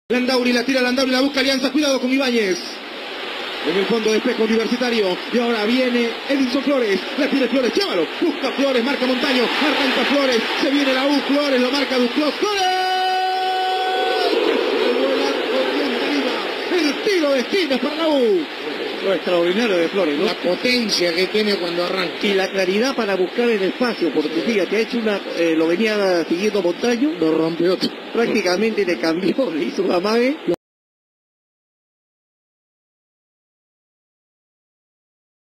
Landauri la tira, Landauri la busca Alianza, cuidado con Ibáñez. En el fondo de espejo Universitario. Y ahora viene Edinson Flores. La tiene Flores, llévalo. Busca Flores, marca Montaño. Arranca Flores. Se viene la U. Flores lo marca Duclos. ¡Flores! El tiro de esquina para la U. Lo extraordinario de Flores, ¿no? La potencia que tiene cuando arranca. Y la claridad para buscar el espacio, porque fíjate, ha hecho una, lo venía siguiendo Montaño, Lo rompió. prácticamente le cambió, le hizo un amague.